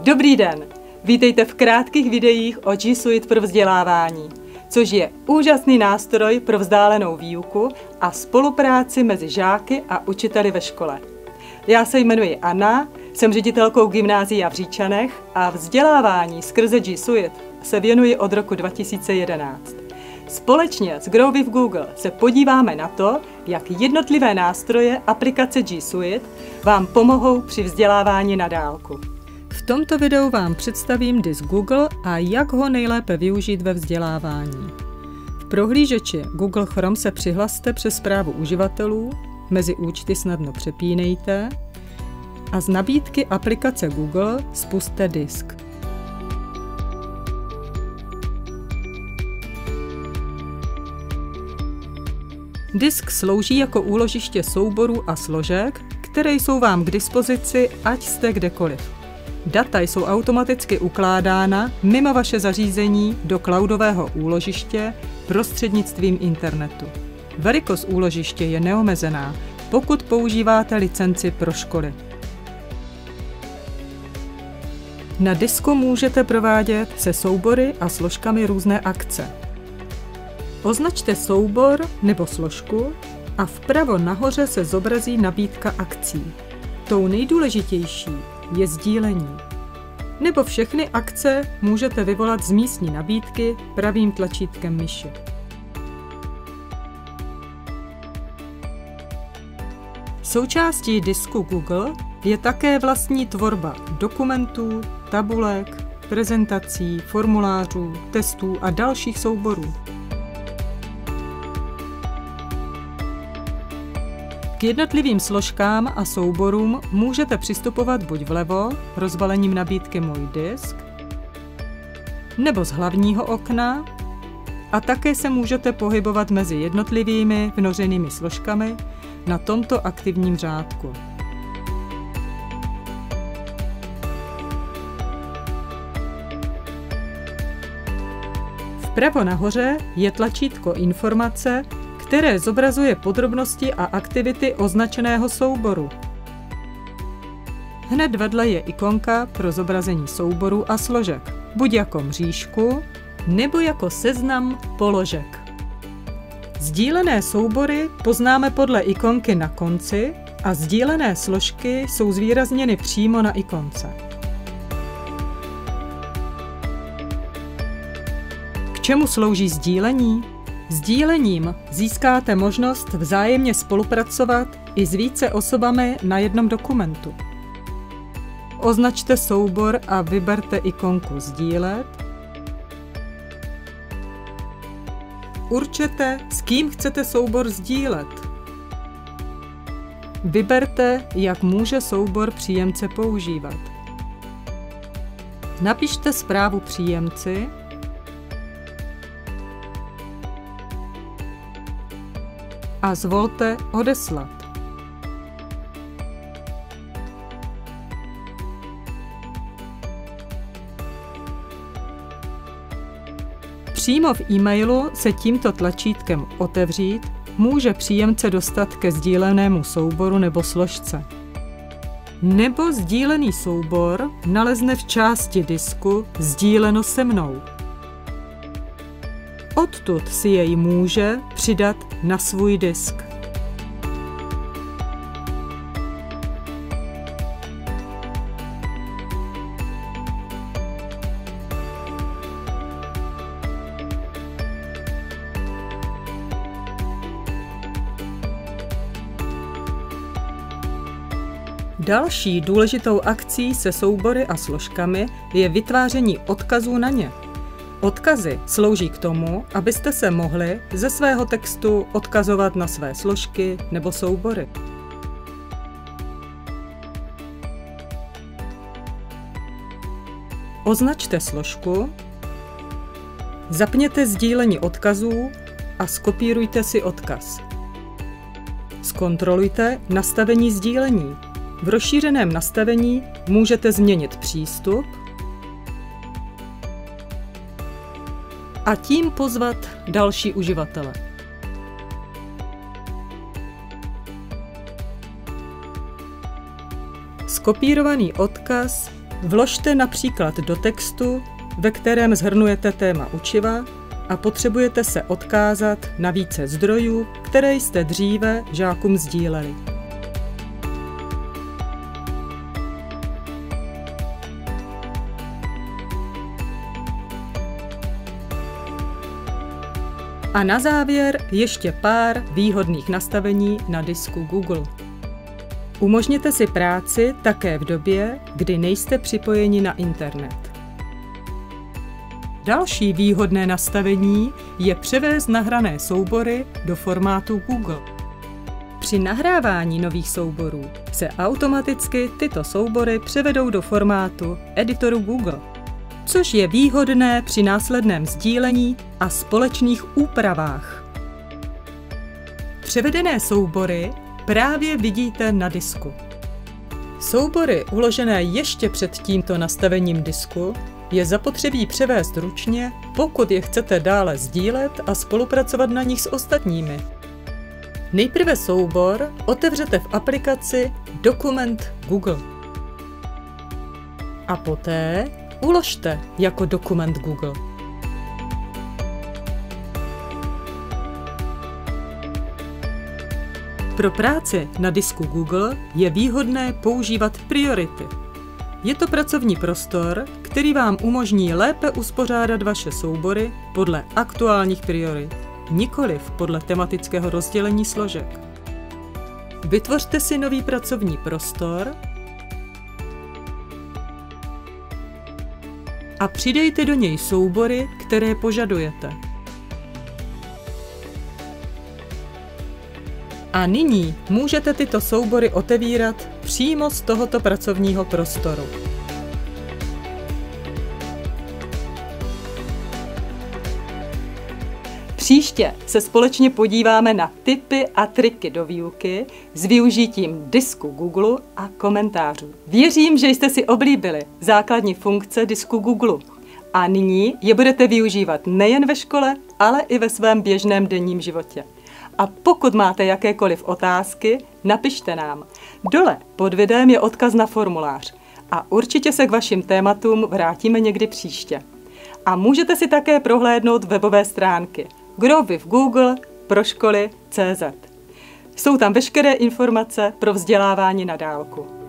Dobrý den! Vítejte v krátkých videích o G Suite pro vzdělávání, což je úžasný nástroj pro vzdálenou výuku a spolupráci mezi žáky a učiteli ve škole. Já se jmenuji Anna, jsem ředitelkou gymnázia v Říčanech a vzdělávání skrze G Suite se věnuji od roku 2011. Společně s Grow with Google se podíváme na to, jak jednotlivé nástroje aplikace G Suite vám pomohou při vzdělávání na dálku. V tomto videu vám představím disk Google a jak ho nejlépe využít ve vzdělávání. V prohlížeči Google Chrome se přihlaste přes zprávu uživatelů, mezi účty snadno přepínejte a z nabídky aplikace Google spusťte disk. Disk slouží jako úložiště souborů a složek, které jsou vám k dispozici, ať jste kdekoliv. Data jsou automaticky ukládána mimo vaše zařízení do cloudového úložiště prostřednictvím internetu. Velikost úložiště je neomezená, pokud používáte licenci pro školy. Na disku můžete provádět se soubory a složkami různé akce. Označte soubor nebo složku a vpravo nahoře se zobrazí nabídka akcí. Tou nejdůležitější je sdílení. Nebo všechny akce můžete vyvolat z místní nabídky pravým tlačítkem myši. Součástí disku Google je také vlastní tvorba dokumentů, tabulek, prezentací, formulářů, testů a dalších souborů. K jednotlivým složkám a souborům můžete přistupovat buď vlevo, rozbalením nabídky Můj disk, nebo z hlavního okna, a také se můžete pohybovat mezi jednotlivými vnořenými složkami na tomto aktivním řádku. Vpravo nahoře je tlačítko Informace, které zobrazuje podrobnosti a aktivity označeného souboru. Hned vedle je ikonka pro zobrazení souborů a složek, buď jako mřížku, nebo jako seznam položek. Sdílené soubory poznáme podle ikonky na konci a sdílené složky jsou zvýrazněny přímo na ikonce. K čemu slouží sdílení? Sdílením získáte možnost vzájemně spolupracovat i s více osobami na jednom dokumentu. Označte soubor a vyberte ikonku Sdílet. Určete, s kým chcete soubor sdílet. Vyberte, jak může soubor příjemce používat. Napište zprávu příjemci a zvolte Odeslat. Přímo v e-mailu se tímto tlačítkem Otevřít může příjemce dostat ke sdílenému souboru nebo složce. Nebo sdílený soubor nalezne v části disku Sdíleno se mnou. Odtud si jej může přidat na svůj disk. Další důležitou akcí se soubory a složkami je vytváření odkazů na ně. Odkazy slouží k tomu, abyste se mohli ze svého textu odkazovat na své složky nebo soubory. Označte složku, zapněte sdílení odkazů a skopírujte si odkaz. Zkontrolujte nastavení sdílení. V rozšířeném nastavení můžete změnit přístup a tím pozvat další uživatele. Skopírovaný odkaz Vložte například do textu, ve kterém shrnujete téma učiva a potřebujete se odkázat na více zdrojů, které jste dříve žákům sdíleli. A na závěr ještě pár výhodných nastavení na disku Google. Umožněte si práci také v době, kdy nejste připojeni na internet. Další výhodné nastavení je převést nahrané soubory do formátu Google. Při nahrávání nových souborů se automaticky tyto soubory převedou do formátu editoru Google, což je výhodné při následném sdílení a společných úpravách. Převedené soubory právě vidíte na disku. Soubory uložené ještě před tímto nastavením disku je zapotřebí převést ručně, pokud je chcete dále sdílet a spolupracovat na nich s ostatními. Nejprve soubor otevřete v aplikaci Dokument Google. A poté uložte jako dokument Google. Pro práci na disku Google je výhodné používat priority. Je to pracovní prostor, který vám umožní lépe uspořádat vaše soubory podle aktuálních priorit, nikoliv podle tematického rozdělení složek. Vytvořte si nový pracovní prostor a přidejte do něj soubory, které požadujete. A nyní můžete tyto soubory otevírat přímo z tohoto pracovního prostoru. Příště se společně podíváme na tipy a triky do výuky s využitím disku Google a komentářů. Věřím, že jste si oblíbili základní funkce disku Google a nyní je budete využívat nejen ve škole, ale i ve svém běžném denním životě. A pokud máte jakékoliv otázky, napište nám. Dole pod videem je odkaz na formulář a určitě se k vašim tématům vrátíme někdy příště. A můžete si také prohlédnout webové stránky Grow with Google pro školy.cz. Jsou tam veškeré informace pro vzdělávání na dálku.